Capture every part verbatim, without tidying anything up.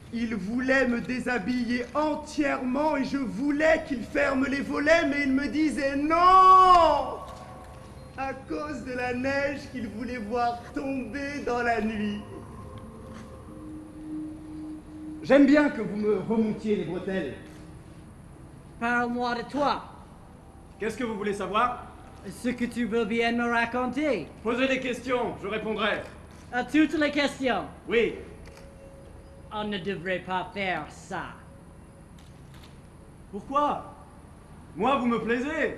Il voulait me déshabiller entièrement et je voulais qu'il ferme les volets, mais il me disait non! À cause de la neige qu'il voulait voir tomber dans la nuit. J'aime bien que vous me remontiez les bretelles. Parle-moi de toi. Qu'est-ce que vous voulez savoir? Ce que tu veux bien me raconter. Posez des questions, je répondrai. À toutes les questions. Oui. On ne devrait pas faire ça. Pourquoi? Moi, vous me plaisez.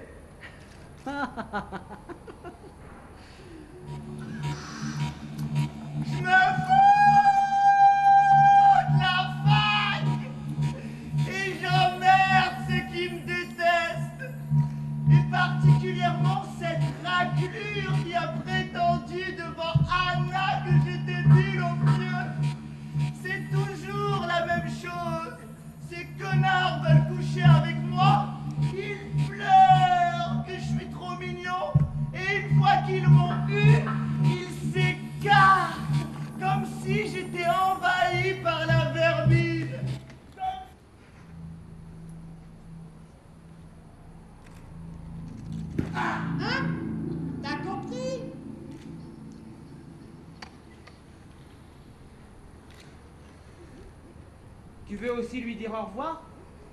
Je me fous de la fac et j'emmerde ceux qui me détestent, et particulièrement cette raclure qui a prétendu devant Anna que j'étais nul au pieu. C'est toujours la même chose. Ces connards veulent coucher avec moi, ils pleurent que je suis trop mignon, et une fois qu'ils m'ont eu, ils s'écartent comme si j'étais envahi par la vermine. Hein? T'as compris? Tu veux aussi lui dire au revoir?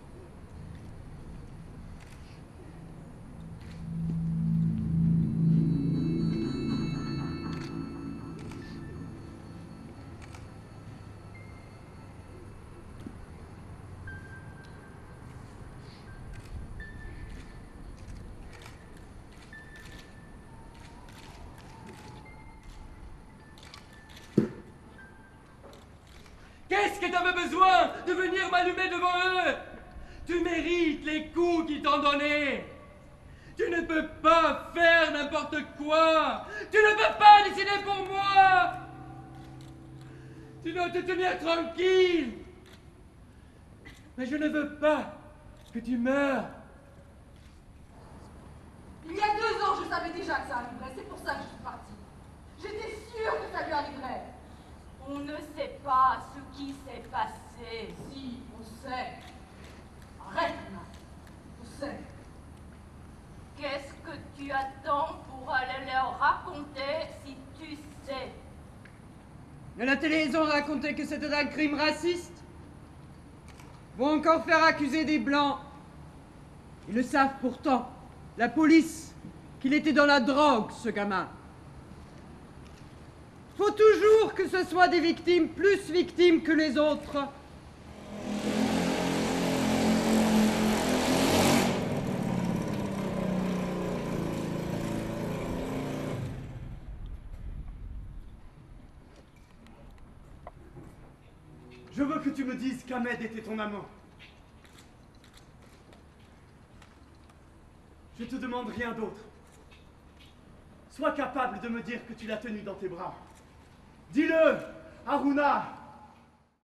Qu'est-ce que t'avais besoin de venir m'allumer devant eux? Tu mérites les coups qu'ils t'ont donnés. Tu ne peux pas faire n'importe quoi. Tu ne peux pas décider pour moi. Tu dois te tenir tranquille. Mais je ne veux pas que tu meurs. Il y a deux ans, je savais déjà que ça arriverait. C'est pour ça que je suis partie. J'étais sûre que ça lui arriverait. On ne sait pas ce qui s'est passé. Si, on sait. Arrête, Anna. On sait. Qu'est-ce que tu attends pour aller leur raconter si tu sais? Mais la télé, ils ont raconté que c'était un crime raciste. Vont encore faire accuser des blancs. Ils le savent pourtant, la police, qu'il était dans la drogue, ce gamin. Faut toujours que ce soit des victimes plus victimes que les autres. Je veux que tu me dises qu'Ahmed était ton amant. Je te demande rien d'autre. Sois capable de me dire que tu l'as tenu dans tes bras. Dis-le, Haruna.